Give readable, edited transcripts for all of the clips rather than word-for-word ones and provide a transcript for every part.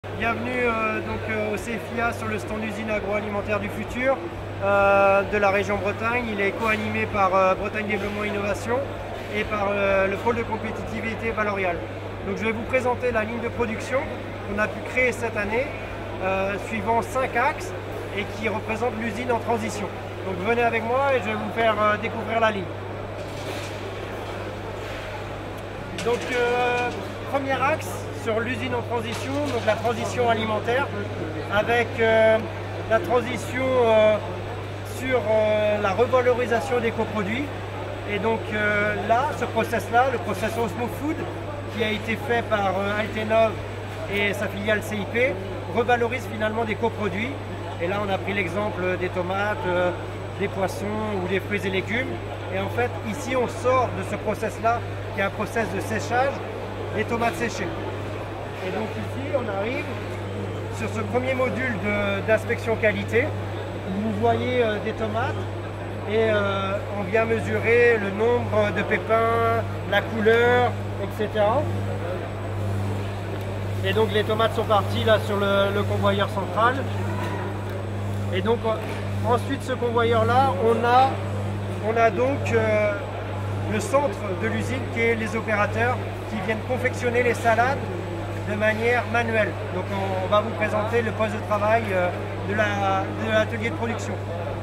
Bienvenue au CFIA sur le stand usine agroalimentaire du futur de la région Bretagne. Il est co-animé par Bretagne Développement Innovation et par le pôle de compétitivité Valorial. Donc je vais vous présenter la ligne de production qu'on a pu créer cette année suivant 5 axes et qui représente l'usine en transition. Donc venez avec moi et je vais vous faire découvrir la ligne. Donc premier axe sur l'usine en transition, donc la transition alimentaire avec la transition sur la revalorisation des coproduits. Et donc là, ce process-là, le process Osmo Food, qui a été fait par Altenov et sa filiale CIP, revalorise finalement des coproduits. Et là, on a pris l'exemple des tomates, des poissons ou des fruits et légumes. Et en fait, ici, on sort de ce process-là, qui est un process de séchage des tomates séchées. Et donc ici, on arrive sur ce premier module d'inspection qualité, où vous voyez des tomates et on vient mesurer le nombre de pépins, la couleur, etc. Et donc les tomates sont parties là sur le convoyeur central. Et donc ensuite ce convoyeur là, on a donc le centre de l'usine qui est les opérateurs qui viennent confectionner les salades de manière manuelle. Donc on va vous présenter le poste de travail de l'atelier de production.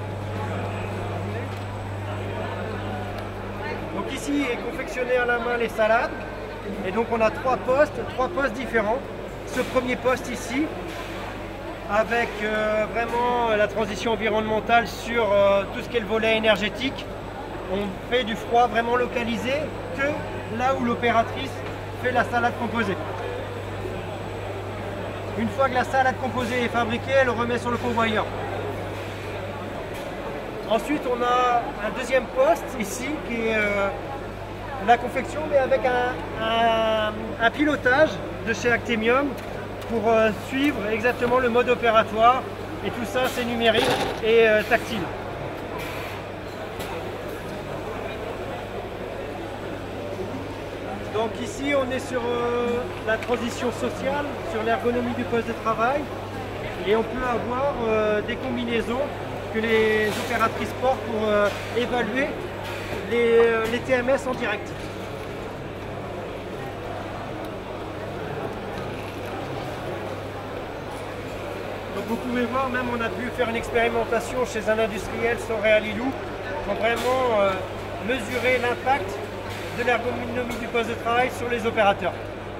Donc ici est confectionné à la main les salades. Et donc on a trois postes différents. Ce premier poste ici, avec vraiment la transition environnementale sur tout ce qui est le volet énergétique. On fait du froid vraiment localisé que là où l'opératrice fait la salade composée. Une fois que la salade composée est fabriquée, elle le remet sur le convoyeur. Ensuite, on a un deuxième poste ici qui est la confection, mais avec un pilotage de chez Actemium pour suivre exactement le mode opératoire. Et tout ça, c'est numérique et tactile. Donc ici, on est sur la transition sociale, sur l'ergonomie du poste de travail. Et on peut avoir des combinaisons que les opératrices portent pour évaluer les TMS en direct. Donc vous pouvez voir, même on a pu faire une expérimentation chez un industriel, Soréal Lilou, pour vraiment mesurer l'impact de l'ergonomie du poste de travail sur les opérateurs.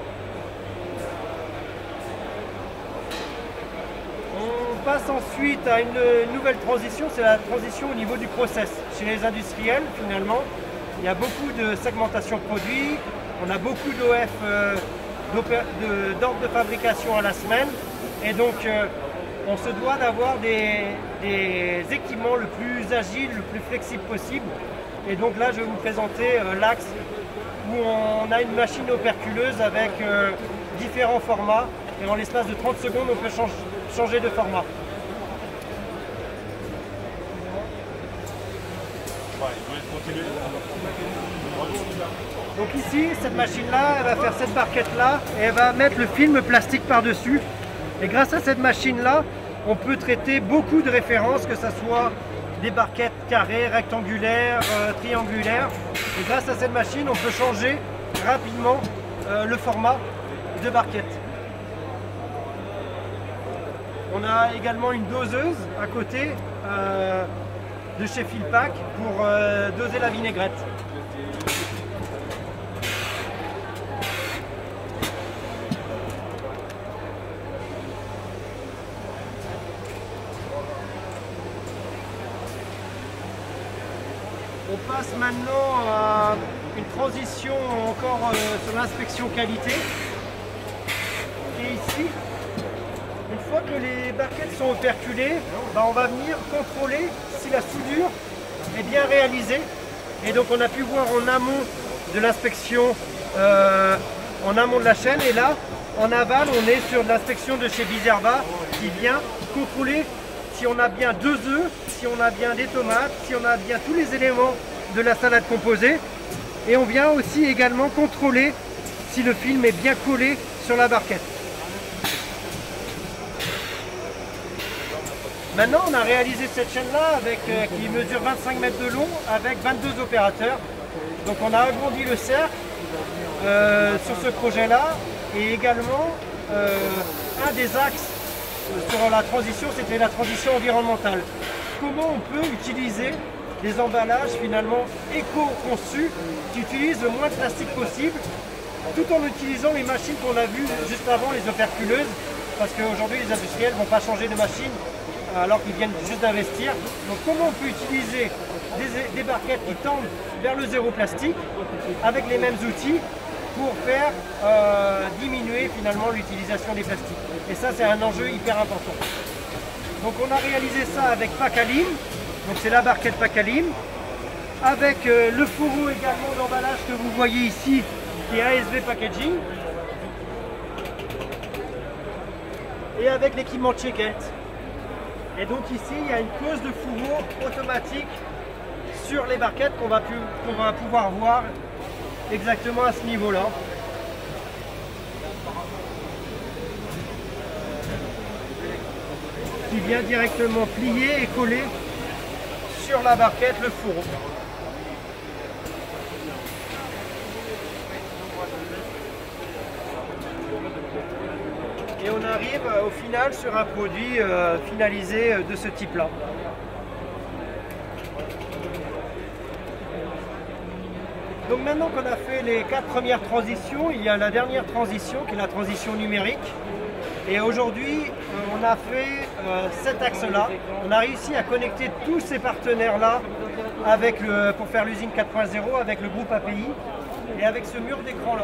On passe ensuite à une nouvelle transition, c'est la transition au niveau du process. Chez les industriels, finalement, il y a beaucoup de segmentation produits, on a beaucoup d'OF, d'ordre de fabrication à la semaine, et donc on se doit d'avoir des équipements le plus agiles, le plus flexible possible. Et donc là, je vais vous présenter l'axe où on a une machine operculeuse avec différents formats. Et en l'espace de 30 secondes, on peut changer de format. Donc ici, cette machine-là, elle va faire cette barquette-là et elle va mettre le film plastique par-dessus. Et grâce à cette machine-là, on peut traiter beaucoup de références, que ce soit des barquettes carrées, rectangulaires, triangulaires. Et grâce à cette machine, on peut changer rapidement le format de barquette. On a également une doseuse à côté de chez Philpac pour doser la vinaigrette. On passe maintenant à une transition encore sur l'inspection qualité. Et ici, une fois que les barquettes sont operculées, on va venir contrôler si la soudure est bien réalisée. Et donc on a pu voir en amont de l'inspection, en amont de la chaîne. Et là, en aval, on est sur l'inspection de chez Bizerva qui vient contrôler si on a bien 2 œufs, si on a bien des tomates, si on a bien tous les éléments de la salade composée. Et on vient aussi également contrôler si le film est bien collé sur la barquette. Maintenant, on a réalisé cette chaîne-là qui mesure 25 mètres de long avec 22 opérateurs. Donc on a agrandi le cercle sur ce projet-là et également un des axes sur la transition, c'était la transition environnementale. Comment on peut utiliser des emballages finalement éco-conçus qui utilisent le moins de plastique possible tout en utilisant les machines qu'on a vues juste avant, les operculeuses, parce qu'aujourd'hui les industriels ne vont pas changer de machine alors qu'ils viennent juste d'investir. Donc comment on peut utiliser des barquettes qui tendent vers le zéro plastique avec les mêmes outils pour faire diminuer finalement l'utilisation des plastiques. Et ça c'est un enjeu hyper important. Donc on a réalisé ça avec Pakalim, donc c'est la barquette Pakalim, avec le fourreau également d'emballage que vous voyez ici, qui est ASV Packaging, et avec l'équipement Check-It. Et donc ici, il y a une pose de fourreau automatique sur les barquettes qu'on va pouvoir voir exactement à ce niveau-là. Qui vient directement plier et coller sur la barquette le fourreau. Et on arrive au final sur un produit finalisé de ce type-là. Donc maintenant qu'on a fait les 4 premières transitions, il y a la dernière transition qui est la transition numérique. Et aujourd'hui, on a fait cet axe-là. On a réussi à connecter tous ces partenaires-là pour faire l'usine 4.0 avec le groupe API et avec ce mur d'écran-là.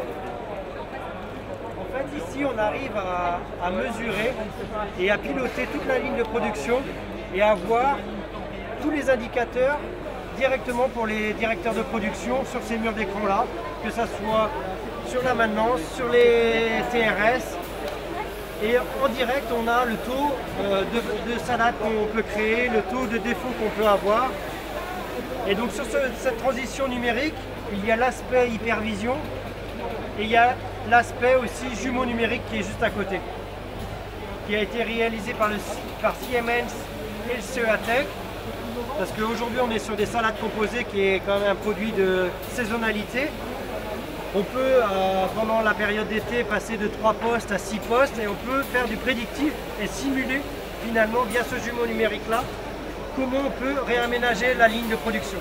En fait, ici, on arrive à mesurer et à piloter toute la ligne de production et à voir tous les indicateurs directement pour les directeurs de production sur ces murs d'écran-là, que ce soit sur la maintenance, sur les TRS. Et en direct, on a le taux de salade qu'on peut créer, le taux de défaut qu'on peut avoir. Et donc sur cette transition numérique, il y a l'aspect hypervision et il y a l'aspect aussi jumeau numérique qui est juste à côté, qui a été réalisé par Siemens et le CEATEC. Parce qu'aujourd'hui, on est sur des salades composées qui est quand même un produit de saisonnalité. On peut, pendant la période d'été, passer de 3 postes à 6 postes et on peut faire du prédictif et simuler finalement via ce jumeau numérique-là comment on peut réaménager la ligne de production.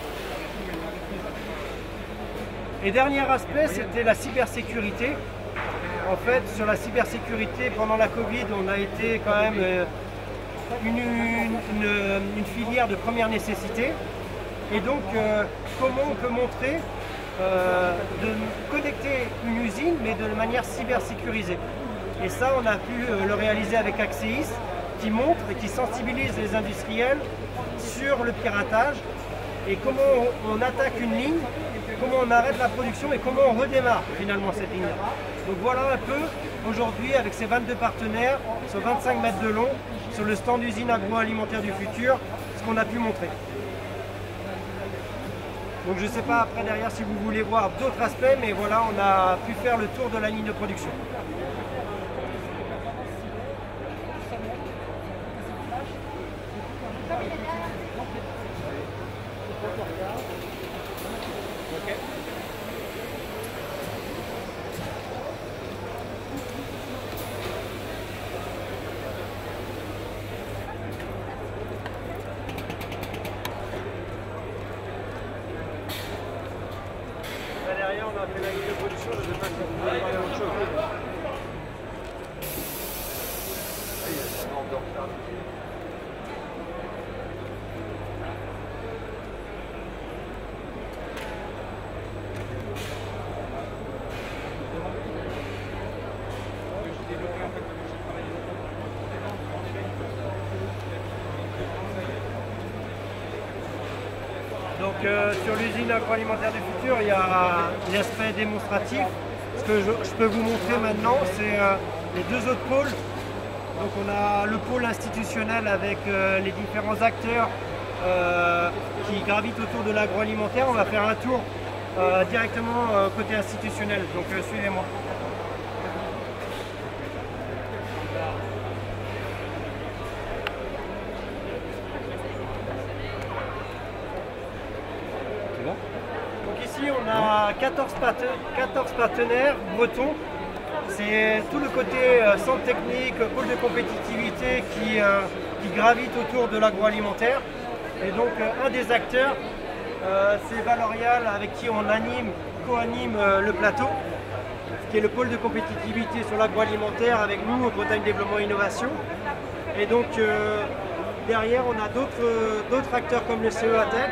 Et dernier aspect, c'était la cybersécurité. En fait, sur la cybersécurité, pendant la Covid, on a été quand même une filière de première nécessité. Et donc, comment on peut montrer de connecter une usine, mais de manière cybersécurisée. Et ça, on a pu le réaliser avec Axeis, qui montre et qui sensibilise les industriels sur le piratage et comment on attaque une ligne, comment on arrête la production et comment on redémarre finalement cette ligne. Donc voilà un peu, aujourd'hui, avec ces 22 partenaires, sur 25 mètres de long, sur le stand d'usine agroalimentaire du futur, ce qu'on a pu montrer. Donc je ne sais pas après derrière si vous voulez voir d'autres aspects, mais voilà, on a pu faire le tour de la ligne de production. Derrière, on a fait la ligne de production, je ne sais pas si vous voulez parler autre chose. Donc sur l'usine agroalimentaire du futur, il y a l'aspect démonstratif. Ce que je peux vous montrer maintenant, c'est les deux autres pôles. Donc on a le pôle institutionnel avec les différents acteurs qui gravitent autour de l'agroalimentaire. On va faire un tour directement côté institutionnel. Donc suivez-moi. a 14 partenaires bretons. C'est tout le côté centre technique, pôle de compétitivité qui gravite autour de l'agroalimentaire. Et donc un des acteurs, c'est Valorial avec qui on co-anime le plateau, qui est le pôle de compétitivité sur l'agroalimentaire avec nous au Bretagne Développement Innovation. Et donc derrière on a d'autres acteurs comme le CEA Tech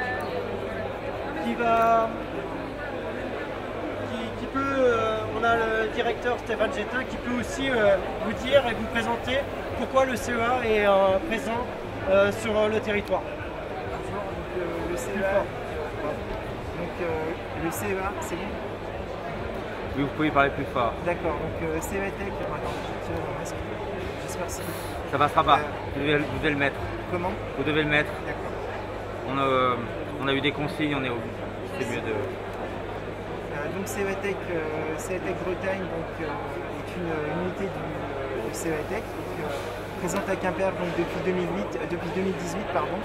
on a le directeur Stéphane Gétin qui peut aussi vous dire et vous présenter pourquoi le CEA est présent sur le territoire. Bonjour, donc, le CEA, le CEA, c'est bon? Oui, vous pouvez parler plus fort. D'accord, donc CEA Tech, j'espère que c'est... Ça passera pas, vous devez le mettre. Comment? Vous devez le mettre. D'accord. On a eu des consignes, c'est mieux de... Donc CEA Tech Bretagne est une unité du CEA Tech, présente à Quimper donc, depuis 2018.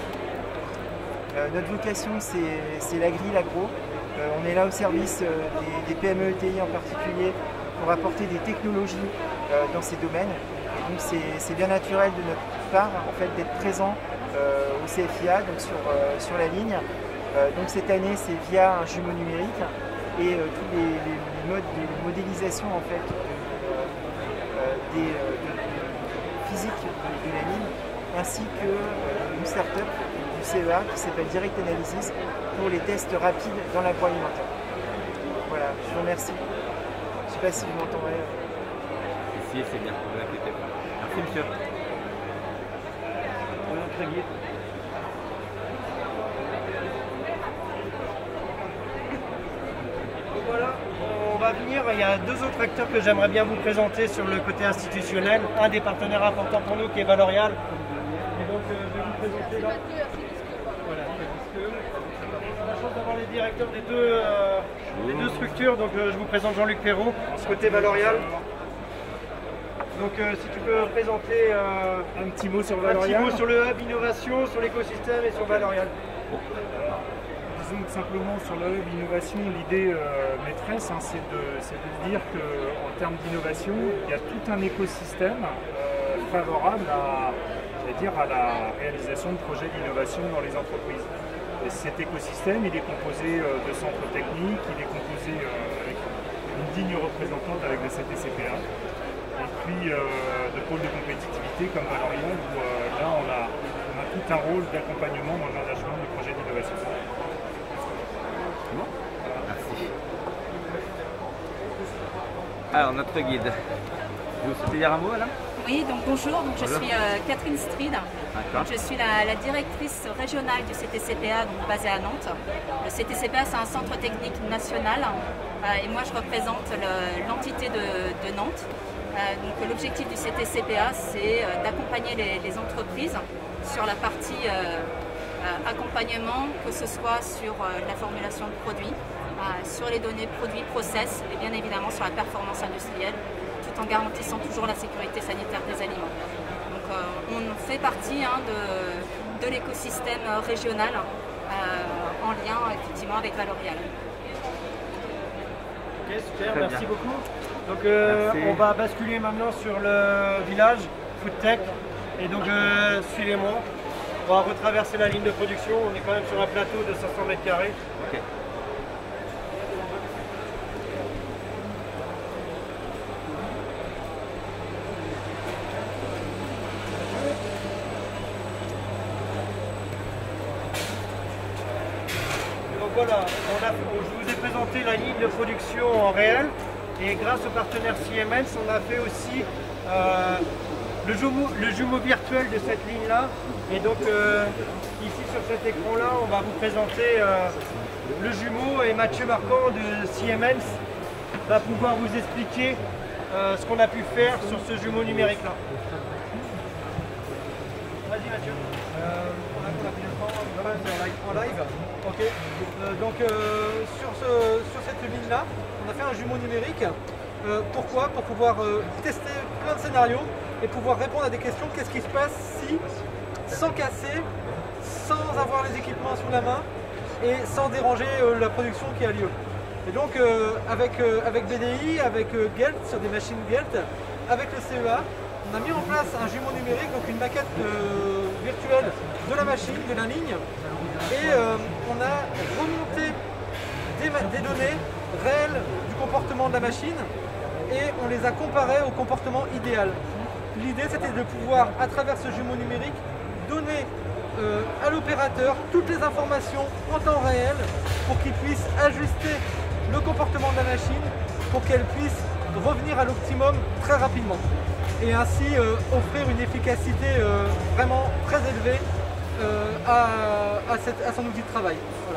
Notre vocation c'est l'agri, l'agro. On est là au service des PME ETI en particulier pour apporter des technologies dans ces domaines. Et donc c'est bien naturel de notre part en fait, d'être présent au CFIA, donc sur la ligne. Donc cette année c'est via un jumeau numérique. Et tous les modes de modélisation en fait, physique de la ligne, ainsi qu'une start-up du CEA qui s'appelle Direct Analysis pour les tests rapides dans l'agroalimentaire. Voilà, je vous remercie. Je ne sais pas si vous m'entendrez. Si, c'est bien, ne vous inquiétez pas. Merci monsieur. Voilà, on va venir. Il y a deux autres acteurs que j'aimerais bien vous présenter sur le côté institutionnel. Un des partenaires importants pour nous qui est Valorial. Et donc je vais vous présenter là. Voilà, on a la chance d'avoir les directeurs des deux structures. Donc je vous présente Jean-Luc Perrault, côté Valorial. Donc si tu peux présenter un petit mot sur Valorial. Un petit mot sur le hub innovation, sur l'écosystème et sur Valorial. Disons que simplement sur le hub innovation, l'idée maîtresse, c'est de dire qu'en termes d'innovation, il y a tout un écosystème favorable à la réalisation de projets d'innovation dans les entreprises. Et cet écosystème, il est composé de centres techniques, il est composé avec une digne représentante avec le CTCPA, et puis de pôles de compétitivité comme Valorial, où là on a tout un rôle d'accompagnement dans le management de projets d'innovation. Merci. Alors, notre guide, vous souhaitez dire un mot, là? Oui, donc bonjour, donc je suis Catherine Stride. Je suis la directrice régionale du CTCPA, donc basée à Nantes. Le CTCPA, c'est un centre technique national et moi je représente l'entité de Nantes. Donc l'objectif du CTCPA, c'est d'accompagner les entreprises sur la partie accompagnement, que ce soit sur la formulation de produits, sur les données produits, process et bien évidemment sur la performance industrielle, tout en garantissant toujours la sécurité sanitaire des aliments. Donc on fait partie de l'écosystème régional en lien effectivement avec Valorial. Ok, super, merci beaucoup. Donc on va basculer maintenant sur le village Foodtech et donc suivez-moi. On va retraverser la ligne de production, on est quand même sur un plateau de 500 mètres carrés. Okay. Donc voilà, je vous ai présenté la ligne de production en réel et grâce au partenaire Siemens, on a fait aussi le jumeau virtuel de cette ligne-là. Et donc ici sur cet écran-là, on va vous présenter le jumeau et Mathieu Marquand de Siemens va pouvoir vous expliquer ce qu'on a pu faire sur ce jumeau numérique-là. Vas-y Mathieu. En live. Ok. Donc sur cette ligne-là, on a fait un jumeau numérique. Pourquoi? Pour pouvoir tester plein de scénarios et pouvoir répondre à des questions. Qu'est-ce qui se passe si, sans casser, sans avoir les équipements sous la main et sans déranger la production qui a lieu. Et donc avec BDI, avec Gelt, sur des machines Gelt, avec le CEA, on a mis en place un jumeau numérique, donc une maquette virtuelle de la machine, de la ligne, et on a remonté des données réelles du comportement de la machine et on les a comparées au comportement idéal. L'idée c'était de pouvoir, à travers ce jumeau numérique, donner à l'opérateur toutes les informations en temps réel pour qu'il puisse ajuster le comportement de la machine pour qu'elle puisse revenir à l'optimum très rapidement et ainsi offrir une efficacité vraiment très élevée à son outil de travail. Voilà.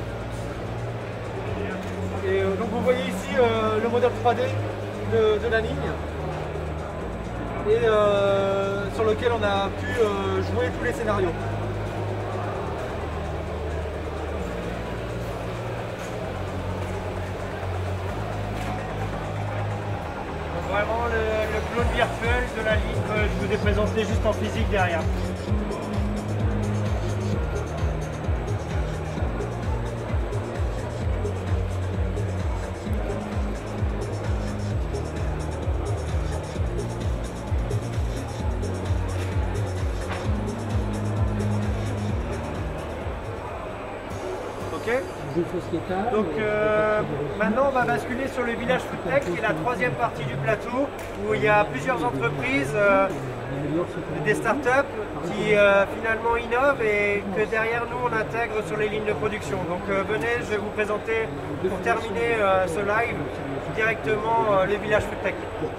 Et donc vous voyez ici le modèle 3D de la ligne et sur lequel on a pu jouer tous les scénarios. Donc vraiment le clone virtuel de la ligne que je vous ai présenté juste en physique derrière. Donc maintenant on va basculer sur le village Foodtech, qui est la troisième partie du plateau, où il y a plusieurs entreprises, des startups qui finalement innovent et que derrière nous on intègre sur les lignes de production. Donc venez, je vais vous présenter pour terminer ce live directement le village Foodtech.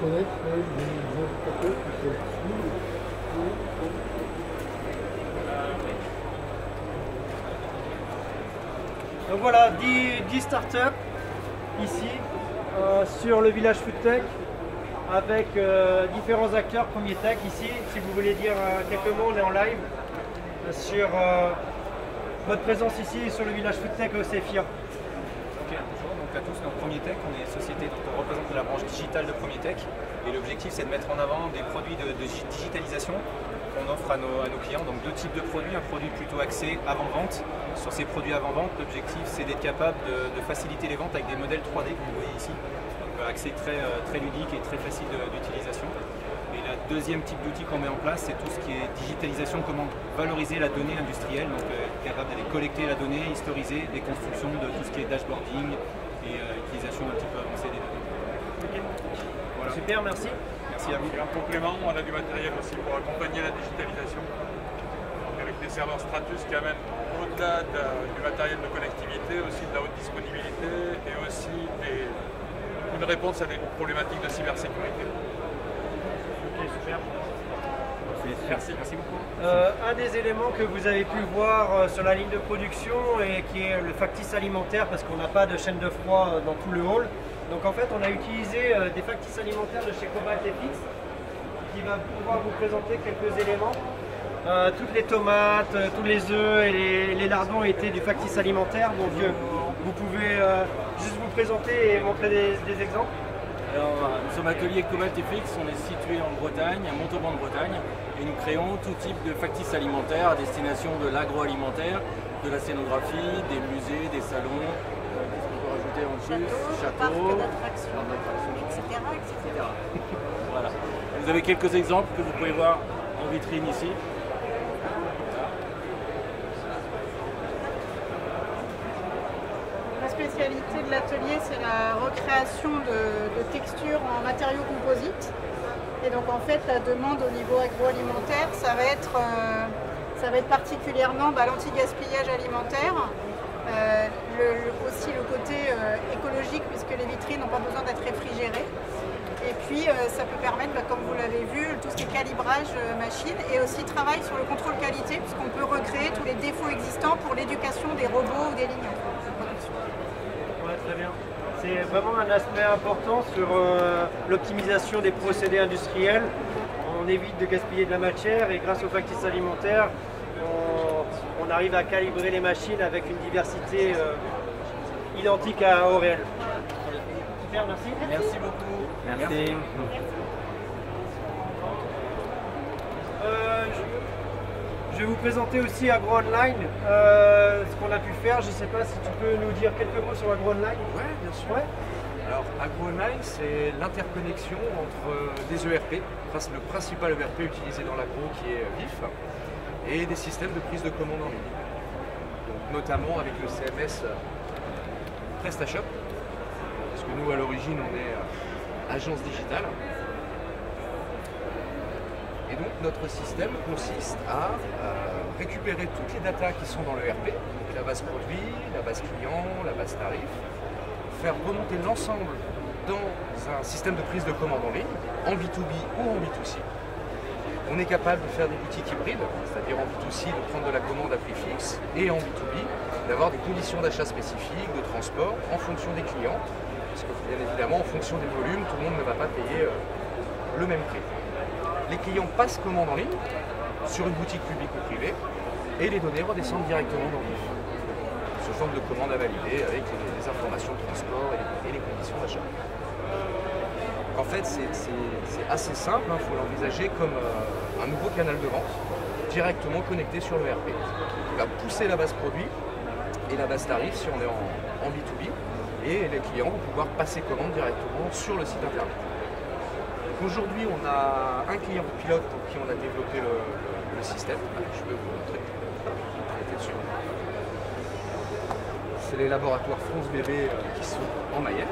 Donc voilà, 10 startups ici sur le village Foodtech avec différents acteurs, Premier Tech ici. Si vous voulez dire quelques mots, on est en live sur votre présence ici sur le village Foodtech au CEFIA. Ok, bonjour donc à tous, donc Premier Tech, on est société, donc on représente la branche digitale de Premier Tech et l'objectif c'est de mettre en avant des produits de digitalisation qu'on offre à nos clients, donc deux types de produits, un produit plutôt axé avant-vente. Sur ces produits avant-vente, l'objectif c'est d'être capable de faciliter les ventes avec des modèles 3D que vous voyez ici, donc accès très ludique et très facile d'utilisation. Et le deuxième type d'outil qu'on met en place, c'est tout ce qui est digitalisation, comment valoriser la donnée industrielle, donc capable d'aller collecter la donnée, historiser des constructions de tout ce qui est dashboarding et utilisation un petit peu avancée des données. Okay. Voilà. Super, merci. Merci à vous. Et en complément, on a du matériel aussi pour accompagner la digitalisation. Donc avec des serveurs Stratus qui amènent au-delà du matériel de connectivité, aussi de la haute disponibilité et aussi une réponse à des problématiques de cybersécurité. Ok, super. Merci beaucoup. Un des éléments que vous avez pu voir sur la ligne de production et qui est le factice alimentaire, parce qu'on n'a pas de chaîne de froid dans tout le hall. Donc en fait on a utilisé des factices alimentaires de chez CobaltFX qui va pouvoir vous présenter quelques éléments. Toutes les tomates, tous les œufs et les lardons étaient du factice alimentaire, donc vous pouvez juste vous présenter et montrer des exemples. Alors, nous sommes atelier CobaltFX, on est situé en Bretagne, à Montauban de Bretagne, et nous créons tout type de factices alimentaires à destination de l'agroalimentaire, de la scénographie, des musées, des salons, qu'est-ce qu'on peut rajouter en plus, châteaux, etc. Voilà. Vous avez quelques exemples que vous pouvez voir en vitrine ici. La spécialité de l'atelier, c'est la recréation de textures en matériaux composites. Et donc en fait, la demande au niveau agroalimentaire, ça va être particulièrement l'anti-gaspillage alimentaire, aussi le côté écologique, puisque les vitrines n'ont pas besoin d'être réfrigérées. Et puis ça peut permettre, comme vous l'avez vu, tout ce qui est calibrage machine et aussi travail sur le contrôle qualité, puisqu'on peut recréer tous les défauts existants pour l'éducation des robots ou des lignes de production. Ouais, très bien. C'est vraiment un aspect important sur l'optimisation des procédés industriels. On évite de gaspiller de la matière et grâce aux factices alimentaires, on arrive à calibrer les machines avec une diversité identique au réel. Super, merci. Merci beaucoup. Je vais vous présenter aussi AgroOnline, ce qu'on a pu faire. Je ne sais pas si tu peux nous dire quelques mots sur AgroOnline. Oui, bien sûr. Ouais. Alors AgroOnline, c'est l'interconnexion entre des ERP, enfin, le principal ERP utilisé dans l'agro qui est VIF, et des systèmes de prise de commande en ligne. Donc, notamment avec le CMS PrestaShop, parce que nous à l'origine on est agence digitale. Et donc notre système consiste à récupérer toutes les datas qui sont dans le ERP, donc la base produit, la base client, la base tarif, faire remonter l'ensemble dans un système de prise de commande en ligne, en B2B ou en B2C. On est capable de faire des boutiques hybrides, c'est-à-dire en B2C de prendre de la commande à prix fixe, et en B2B d'avoir des conditions d'achat spécifiques, de transport en fonction des clients, parce que bien évidemment en fonction des volumes, tout le monde ne va pas payer le même prix. Les clients passent commande en ligne sur une boutique publique ou privée et les données redescendent directement dans VIF. Sous forme de commande à valider avec les informations de transport et les conditions d'achat. En fait, c'est assez simple, il faut l'envisager comme un nouveau canal de vente directement connecté sur le ERP. Il va pousser la base produit et la base tarif si on est en B2B et les clients vont pouvoir passer commande directement sur le site internet. Aujourd'hui, on a un client pilote pour qui on a développé le système. Je peux vous montrer. C'est les laboratoires France Bébé qui sont en Mayenne.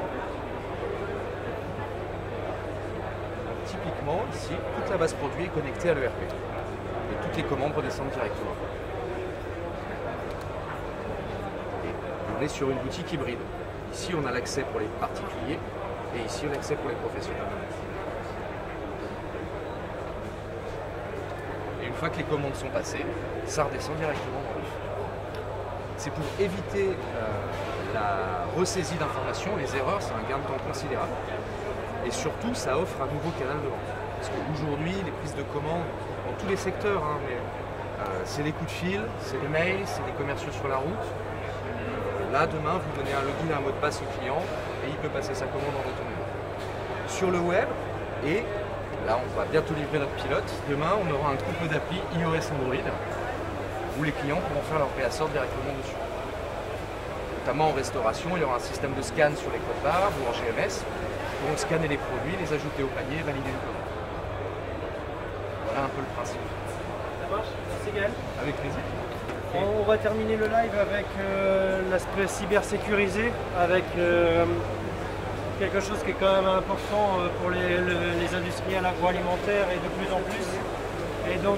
Donc, typiquement, ici, toute la base produit est connectée à l'ERP. Et toutes les commandes redescendent directement. Et on est sur une boutique hybride. Ici, on a l'accès pour les particuliers et ici, on a l'accès pour les professionnels. Une fois que les commandes sont passées, ça redescend directement dans VIF. C'est pour éviter la ressaisie d'informations, les erreurs, c'est un gain de temps considérable. Et surtout, ça offre un nouveau canal de vente. Parce qu'aujourd'hui, les prises de commandes, dans tous les secteurs, c'est des coups de fil, c'est des mails, c'est des commerciaux sur la route. Là, demain, vous donnez un login, un mot de passe au client et il peut passer sa commande en autonomie. Sur le web, et là, on va bientôt livrer notre pilote. Demain, on aura un couple d'applis iOS Android où les clients pourront faire leur préassort directement dessus. Notamment en restauration, il y aura un système de scan sur les codes barres ou en GMS. Ils pourront scanner les produits, les ajouter au panier, valider le commande. Voilà un peu le principe. Ça marche? Merci Gaël. Avec plaisir. On va terminer le live avec l'aspect cybersécurisé, avec quelque chose qui est quand même important pour les industriels agroalimentaires et de plus en plus. Et donc,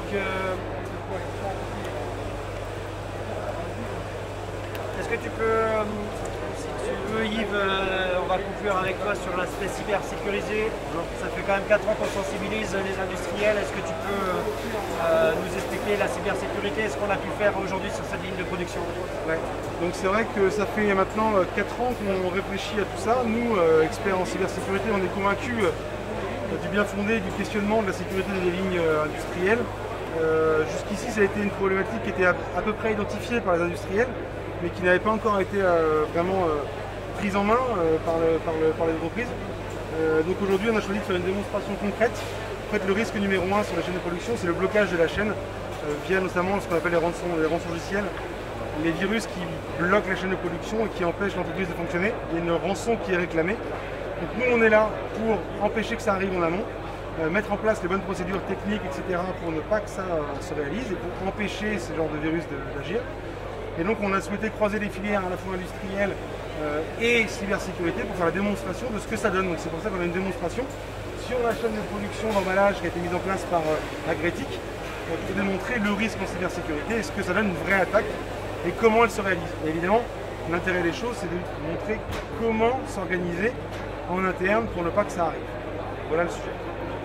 est-ce que tu peux, si tu veux Yves, on va conclure avec toi sur l'aspect cybersécurisé. Ça fait quand même 4 ans qu'on sensibilise les industriels. Est-ce que tu peux nous expliquer la cybersécurité et ce qu'on a pu faire aujourd'hui sur cette ligne de production? Ouais. Donc c'est vrai que ça fait maintenant 4 ans qu'on réfléchit à tout ça. Nous, experts en cybersécurité, on est convaincus du bien fondé du questionnement de la sécurité des lignes industrielles. Jusqu'ici, ça a été une problématique qui était à peu près identifiée par les industriels, mais qui n'avait pas encore été vraiment prise en main par les entreprises. Donc aujourd'hui, on a choisi de faire une démonstration concrète. En fait, le risque numéro 1 sur la chaîne de production, c'est le blocage de la chaîne via notamment ce qu'on appelle les rançongiciels, les virus qui bloquent la chaîne de production et qui empêchent l'entreprise de fonctionner. Il y a une rançon qui est réclamée. Donc nous, on est là pour empêcher que ça arrive en amont, mettre en place les bonnes procédures techniques, etc. pour ne pas que ça se réalise et pour empêcher ce genre de virus d'agir. Et donc on a souhaité croiser les filières à la fois industrielles et cybersécurité pour faire la démonstration de ce que ça donne. Donc c'est pour ça qu'on a une démonstration sur la chaîne de production d'emballage qui a été mise en place par Agretic pour démontrer le risque en cybersécurité et ce que ça donne une vraie attaque et comment elle se réalise. Et évidemment, l'intérêt des choses, c'est de montrer comment s'organiser en interne pour ne pas que ça arrive. Voilà le sujet.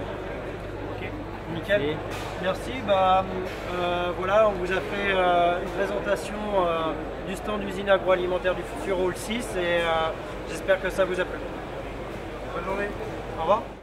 Nickel, merci. Voilà, on vous a fait une présentation du stand d'usine agroalimentaire du futur Hall 6 et j'espère que ça vous a plu. Bonne journée, au revoir.